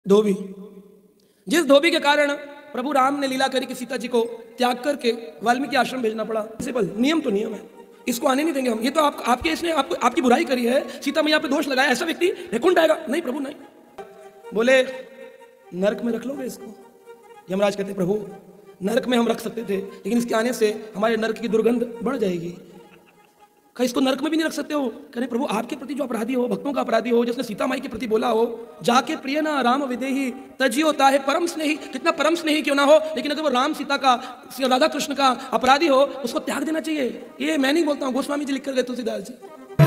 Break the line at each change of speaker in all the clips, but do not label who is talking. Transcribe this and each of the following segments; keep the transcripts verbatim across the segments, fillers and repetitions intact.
धोबी। जिस धोबी के कारण प्रभु राम ने लीला करी कि सीता जी को त्याग करके वाल्मीकि आश्रम भेजना पड़ा। सिंपल नियम तो नियम है, इसको आने नहीं देंगे हम। ये तो आप, आपके इसने आप, आपकी बुराई करी है, सीता मैया पे दोष लगाया, ऐसा व्यक्ति वैकुंठ आएगा? नहीं प्रभु नहीं। बोले नरक में रख लोगे इसको? यमराज कहते प्रभु नरक में हम रख सकते थे, लेकिन इसके आने से हमारे नरक की दुर्गंध बढ़ जाएगी। कहा इसको नरक में भी नहीं रख सकते हो? कहने प्रभु आपके प्रति जो अपराधी हो, भक्तों का अपराधी हो, जिसने सीता माई के प्रति बोला हो जाके प्रिय ना राम विदेही तजियो ताहे परम स्नेही, कितना परम स्नेही क्यों ना हो, लेकिन अगर वो राम सीता का, राधा कृष्ण का अपराधी हो, उसको त्याग देना चाहिए। ये मैं नहीं बोलता हूँ, गोस्वामी जी लिख कर गए तुलसीदास जी।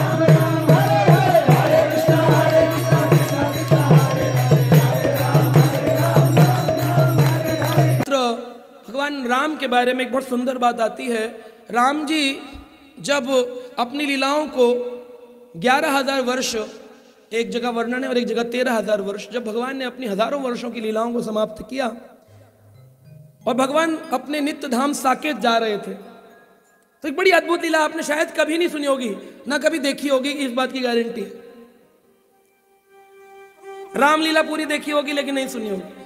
भगवान राम के बारे में एक बहुत सुंदर बात आती है। राम जी जब अपनी लीलाओं को ग्यारह हजार वर्ष, एक जगह वर्णन है और एक जगह तेरह हजार वर्ष, जब भगवान ने अपनी हजारों वर्षों की लीलाओं को समाप्त किया और भगवान अपने नित्य धाम साकेत जा रहे थे, तो एक बड़ी अद्भुत लीला आपने शायद कभी नहीं सुनी होगी, ना कभी देखी होगी, इस बात की गारंटी है। रामलीला पूरी देखी होगी लेकिन नहीं सुनी होगी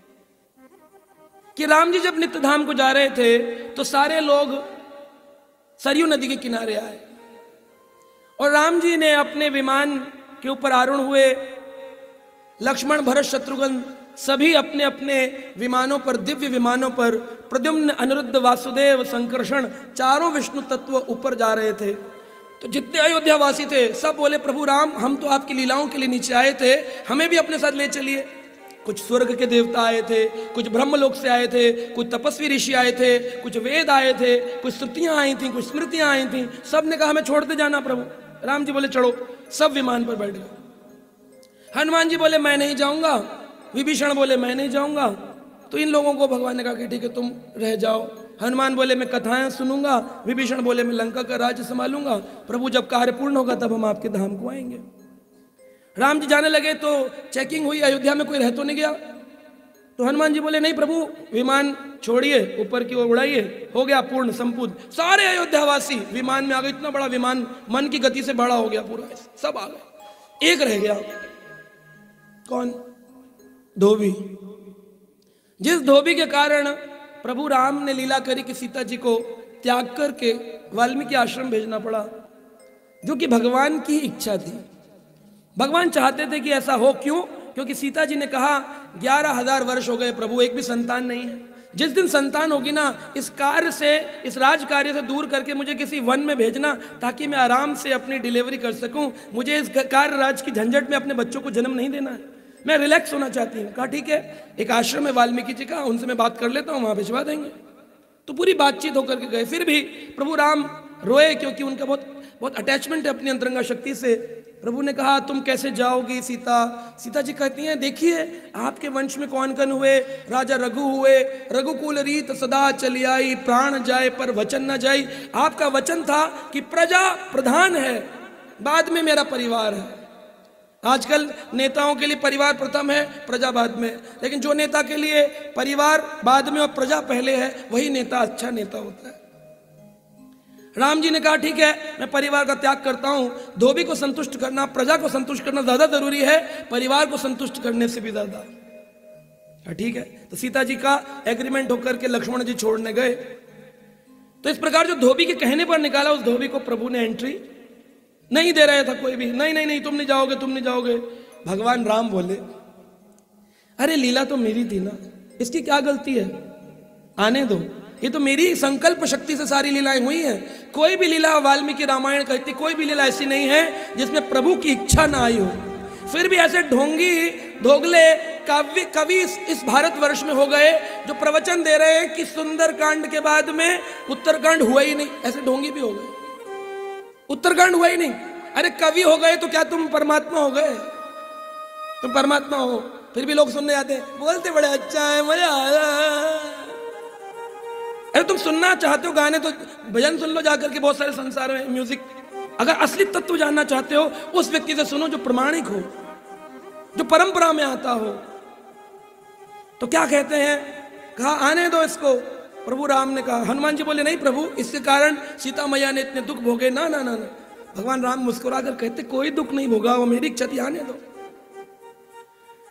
कि राम जी जब नित्य धाम को जा रहे थे तो सारे लोग सरयू नदी के किनारे आए और राम जी ने अपने विमान के ऊपर आरूढ़ हुए, लक्ष्मण भरत शत्रुघ्न सभी अपने अपने विमानों पर, दिव्य विमानों पर, प्रद्युम्न अनिरुद्ध वासुदेव संकर्षण चारों विष्णु तत्व ऊपर जा रहे थे। तो जितने अयोध्या वासी थे सब बोले प्रभु राम हम तो आपकी लीलाओं के लिए नीचे आए थे, हमें भी अपने साथ ले चलिए। कुछ स्वर्ग के देवता आए थे, कुछ ब्रह्मलोक से आए थे, कुछ तपस्वी ऋषि आए थे, कुछ वेद आए थे, कुछ श्रुतियां आई थी, कुछ स्मृतियां आई थी। सब ने कहा हमें छोड़ते जाना प्रभु। राम जी बोले चढ़ो, सब विमान पर बैठ गए। हनुमान जी बोले मैं नहीं जाऊंगा, विभीषण बोले मैं नहीं जाऊंगा। तो इन लोगों को भगवान ने कहा कि ठीक है तुम रह जाओ। हनुमान बोले मैं कथाएं सुनूंगा, विभीषण बोले मैं लंका का राज्य संभालूंगा। प्रभु जब कार्य पूर्ण होगा तब हम आपके धाम को आएंगे। राम जी जाने लगे तो चेकिंग हुई, अयोध्या में कोई रह तो नहीं गया। तो हनुमान जी बोले नहीं प्रभु विमान छोड़िए, ऊपर की ओर उड़ाइए, हो गया पूर्ण संपूर्ण। सारे अयोध्यावासी विमान में आ गए, इतना बड़ा विमान मन की गति से बड़ा हो गया पूरा, सब आ गए। एक रह गया, कौन? धोबी। जिस धोबी के कारण प्रभु राम ने लीला करी कि सीता जी को त्याग करके वाल्मीकि आश्रम भेजना पड़ा, जो कि भगवान की इच्छा थी। भगवान चाहते थे कि ऐसा हो। क्यों? क्योंकि सीता जी ने कहा ग्यारह हजार वर्ष हो गए प्रभु, एक भी संतान नहीं है। जिस दिन संतान होगी ना, इस कार्य से, इस राज कार्य से दूर करके मुझे किसी वन में भेजना ताकि मैं आराम से अपनी डिलीवरी कर सकूं। मुझे इस कार्य राज की झंझट में अपने बच्चों को जन्म नहीं देना है, मैं रिलैक्स होना चाहती हूँ। कहा ठीक है, एक आश्रम है वाल्मीकि जी का, उनसे मैं बात कर लेता हूँ, वहां भिजवा देंगे। तो पूरी बातचीत होकर के गए। फिर भी प्रभु राम रोए क्योंकि उनका बहुत बहुत अटैचमेंट है अपनी अंतरंगा शक्ति से। प्रभु ने कहा तुम कैसे जाओगी सीता? सीता जी कहती हैं देखिए आपके वंश में कौन कौन हुए, राजा रघु हुए, रघुकुल रीत सदा चली आई, प्राण जाए पर वचन न जाई। आपका वचन था कि प्रजा प्रधान है, बाद में मेरा परिवार है। आजकल नेताओं के लिए परिवार प्रथम है, प्रजा बाद में, लेकिन जो नेता के लिए परिवार बाद में और प्रजा पहले है, वही नेता अच्छा नेता होता है। राम जी ने कहा ठीक है मैं परिवार का त्याग करता हूं। धोबी को संतुष्ट करना, प्रजा को संतुष्ट करना ज्यादा जरूरी है परिवार को संतुष्ट करने से भी ज्यादा। ठीक है, तो सीता जी का एग्रीमेंट होकर के लक्ष्मण जी छोड़ने गए। तो इस प्रकार जो धोबी के कहने पर निकाला, उस धोबी को प्रभु ने एंट्री नहीं दे रहा था कोई भी। नहीं नहीं नहीं तुम नहीं जाओगे, तुम नहीं जाओगे। भगवान राम बोले अरे लीला तो मेरी थी ना, इसकी क्या गलती है, आने दो। ये तो मेरी संकल्प शक्ति से सारी लीलाएं हुई हैं। कोई भी लीला वाल्मीकि रामायण कहती, कोई भी लीला ऐसी नहीं है जिसमें प्रभु की इच्छा ना आई हो। फिर भी ऐसे ढोंगी ढोगले काव्य कवि इस भारतवर्ष में हो गए जो प्रवचन दे रहे हैं कि सुंदर कांड के बाद में उत्तरकांड हुआ ही नहीं। ऐसे ढोंगी भी हो गए, उत्तरकांड हुआ ही नहीं। अरे कवि हो गए तो क्या तुम परमात्मा हो गए? तुम परमात्मा हो, फिर भी लोग सुनने आते हैं, बोलते बड़े अच्छा है, मजा आया। अरे तुम सुनना चाहते हो गाने तो भजन सुन लो जाकर के, बहुत सारे संसार में म्यूजिक। अगर असली तत्व जानना चाहते हो उस व्यक्ति से सुनो जो प्रमाणिक हो, जो परंपरा में आता हो। तो क्या कहते हैं, कहा आने दो इसको। प्रभु राम ने कहा, हनुमान जी बोले नहीं प्रभु इसके कारण सीता मैया ने इतने दुख भोगे। ना ना ना ना। भगवान राम मुस्कुरा कर कहते कोई दुख नहीं भोगा, वो मेरी इच्छा थी, आने दो।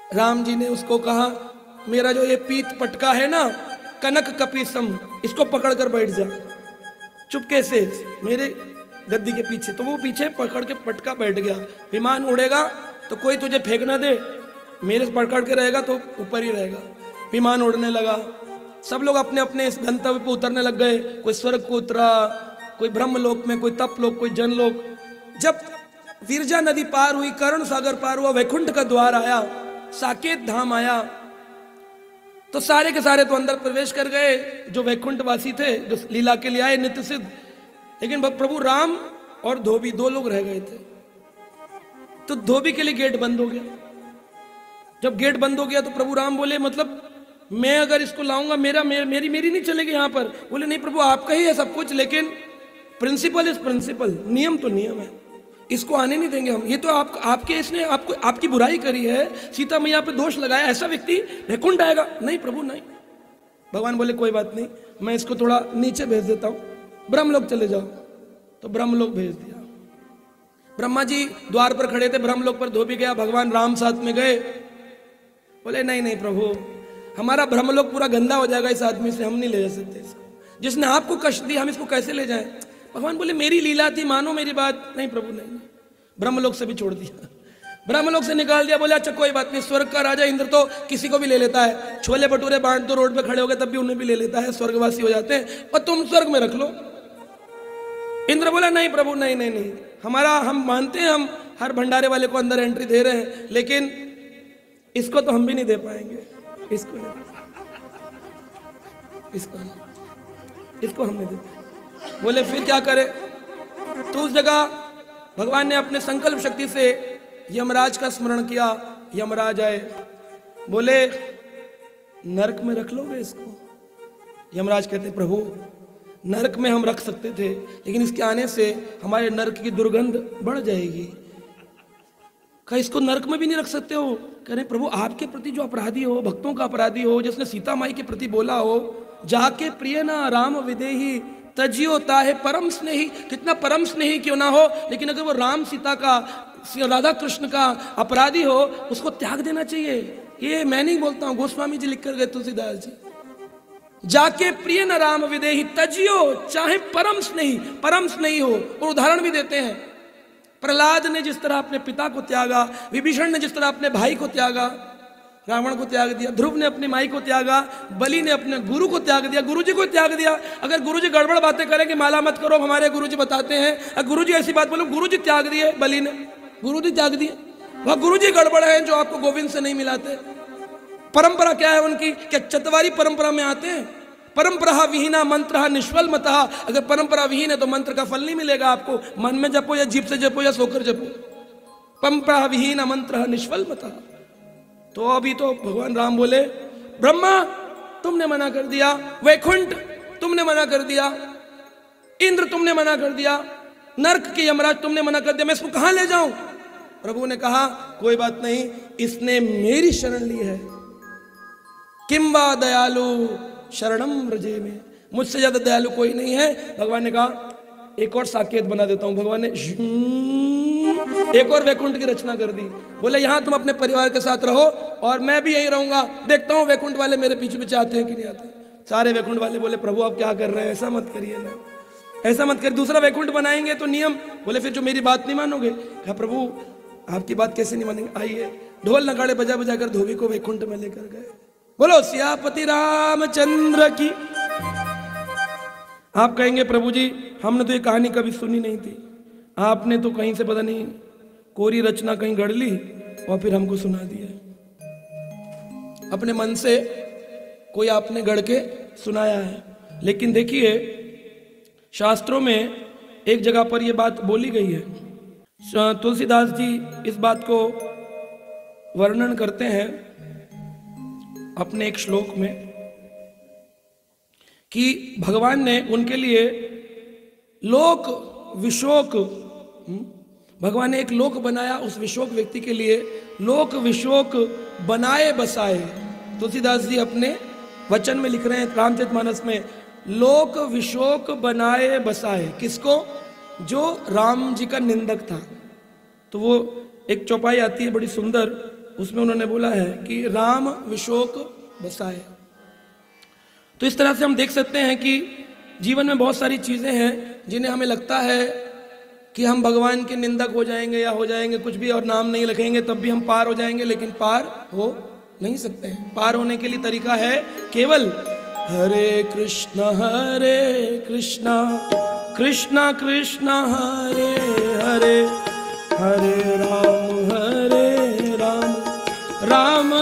राम जी ने उसको कहा, मेरा जो ये पीत पटका है ना, कनक कपीसम, इसको पकड़ कर बैठ जा चुपके से मेरे गद्दी के पीछे। तो वो पीछे पकड़ के पटका बैठ गया। विमान उड़ेगा तो कोई तुझे फेंक ना दे, मेरे से पकड़ के रहेगा तो ऊपर ही रहेगा। विमान उड़ने लगा, सब लोग अपने अपने इस गंतव्य पर उतरने लग गए। कोई स्वर्ग को उतरा, कोई ब्रह्मलोक में, कोई तपलोक, कोई जनलोक। जब विरजा नदी पार हुई, कर्ण सागर पार हुआ, वैकुंठ का द्वार आया, साकेत धाम आया, तो सारे के सारे तो अंदर प्रवेश कर गए जो वैकुंठ वासी थे, जो लीला के लिए आए नित्य सिद्ध। लेकिन प्रभु राम और धोबी दो लोग रह गए थे। तो धोबी के लिए गेट बंद हो गया। जब गेट बंद हो गया तो प्रभु राम बोले, मतलब मैं अगर इसको लाऊंगा, मेरा मेर, मेरी मेरी नहीं चलेगी यहां पर। बोले नहीं प्रभु, आपका ही है सब कुछ, लेकिन प्रिंसिपल इज प्रिंसिपल, नियम तो नियम है, इसको आने नहीं देंगे हम। ये तो आप, आपके इसने आपको आपकी बुराई करी है, सीता मैया पे दोष लगाया, ऐसा व्यक्ति वैकुंठ आएगा? नहीं प्रभु नहीं। भगवान बोले कोई बात नहीं, मैं इसको थोड़ा नीचे भेज देता हूं, ब्रह्मलोक चले जाओ। तो ब्रह्मलोक भेज दिया। ब्रह्मा जी द्वार पर खड़े थे, ब्रह्मलोक पर धोबी गया, भगवान राम साथ में गए। बोले नहीं नहीं प्रभु, हमारा ब्रह्मलोक पूरा गंदा हो जाएगा इस आदमी से, हम नहीं ले जा सकते इसको, जिसने आपको कष्ट दिया हम इसको कैसे ले जाएं? भगवान बोले मेरी लीला थी, मानो मेरी बात। नहीं प्रभु नहीं, नहीं। ब्रह्मलोक से भी छोड़ दिया, ब्रह्मलोक से निकाल दिया। बोले अच्छा कोई बात नहीं, स्वर्ग का राजा इंद्र तो किसी को भी ले लेता है, छोले भटूरे बांट दो रोड पे खड़े हो गए तब भी उन्हें भी ले लेता है, स्वर्गवासी हो जाते हैं, और तुम स्वर्ग में रख लो। इंद्र बोला नहीं प्रभु नहीं नहीं नहीं, हमारा हम मानते हैं, हम हर भंडारे वाले को अंदर एंट्री दे रहे हैं, लेकिन इसको तो हम भी नहीं दे पाएंगे, इसको नहीं, इसको इसको हम नहीं देते। बोले फिर क्या करे? तो उस जगह भगवान ने अपने संकल्प शक्ति से यमराज का स्मरण किया। यमराज आए, बोले नरक में रख लोगे इसको? यमराज कहते प्रभु नरक में हम रख सकते थे, लेकिन इसके आने से हमारे नरक की दुर्गंध बढ़ जाएगी। कहा इसको नरक में भी नहीं रख सकते हो? कह रहे प्रभु आपके प्रति जो अपराधी हो, भक्तों का अपराधी हो, जिसने सीता माई के प्रति बोला हो, जाके प्रिय ना राम विदेही तजियो ताहे परम स्नेही, कितना परम स्नेही क्यों ना हो, लेकिन अगर वो राम सीता का, राधा कृष्ण का अपराधी हो, उसको त्याग देना चाहिए। ये मैं नहीं बोलता हूं, गोस्वामी जी लिख कर गए, तुलसीदास जी। जाके प्रिय न राम विदेही तजियो, चाहे परम स्नेही, परम स्नेही हो। और उदाहरण भी देते हैं, प्रहलाद ने जिस तरह अपने पिता को त्यागा, विभीषण ने जिस तरह अपने भाई को त्यागा, रावण को त्याग दिया, ध्रुव ने अपनी माई को त्यागा, बलि ने अपने गुरु को त्याग दिया, गुरुजी को त्याग दिया। अगर गुरुजी गड़बड़ बातें करें कि माला मत करो, हमारे गुरुजी बताते हैं, अगर गुरुजी ऐसी बात बोलो, गुरुजी त्याग दिए, बलि ने गुरुजी त्याग दिए, वह गुरुजी गड़बड़ है जो आपको गोविंद से नहीं मिलाते। परंपरा क्या है उनकी? क्या चतवारी परंपरा में आते हैं? परंपरा विहीना मंत्र निष्फल मतः। अगर परंपरा विहीन है तो मंत्र का फल नहीं मिलेगा आपको, मन में जपो या जीभ से जपो या सोकर जपो। परंपरा विहीना मंत्र निष्फल मतः। तो अभी तो भगवान राम बोले ब्रह्मा तुमने मना कर दिया, वैकुंठ तुमने मना कर दिया, इंद्र तुमने मना कर दिया, नरक के यमराज तुमने मना कर दिया, मैं इसको कहां ले जाऊं? प्रभु ने कहा कोई बात नहीं, इसने मेरी शरण ली है। किंवा दयालु शरणम व्रजे में, मुझसे ज्यादा दयालु कोई नहीं है। भगवान ने कहा एक और साकेत बना देता हूं। भगवान ने एक और वैकुंठ की रचना कर दी। बोले यहां तुम अपने परिवार के साथ रहो और मैं भी यहीं रहूंगा, देखता हूं वैकुंठ वाले मेरे पीछे पीछे आते हैं कि नहीं आते। सारे वैकुंठ वाले बोले प्रभु आप क्या कर रहे हैं, ऐसा मत करिए ना, ऐसा मत करिए, दूसरा वैकुंठ बनाएंगे तो नियम। बोले फिर जो मेरी बात नहीं मानोगे? कहा प्रभु आपकी बात कैसे नहीं मानेंगे, आइए। ढोल नगाड़े बजा बजा कर धोबी को वैकुंठ में लेकर गए। बोलो सियापति रामचंद्र की। आप कहेंगे प्रभु जी हमने तो ये कहानी कभी सुनी नहीं थी, आपने तो कहीं से पता नहीं कोरी रचना कहीं गढ़ ली और फिर हमको सुना दिया। अपने मन से कोई आपने गढ़ के सुनाया है। लेकिन देखिए शास्त्रों में एक जगह पर यह बात बोली गई है। तुलसीदास जी इस बात को वर्णन करते हैं अपने एक श्लोक में कि भगवान ने उनके लिए लोक विशोक, भगवान ने एक लोक बनाया, उस विशोक व्यक्ति के लिए लोक विशोक बनाए बसाए। तुलसीदास जी अपने वचन में लिख रहे हैं रामचरितमानस में, लोक विशोक बनाए बसाए। किसको? जो राम जी का निंदक था। तो वो एक चौपाई आती है बड़ी सुंदर, उसमें उन्होंने बोला है कि राम विशोक बसाए। तो इस तरह से हम देख सकते हैं कि जीवन में बहुत सारी चीजें हैं जिन्हें हमें लगता है कि हम भगवान के निंदक हो जाएंगे या हो जाएंगे कुछ भी और नाम नहीं लिखेंगे तब भी हम पार हो जाएंगे, लेकिन पार हो नहीं सकते हैं। पार होने के लिए तरीका है केवल हरे कृष्णा हरे कृष्णा कृष्णा कृष्णा हरे हरे हरे राम हरे राम राम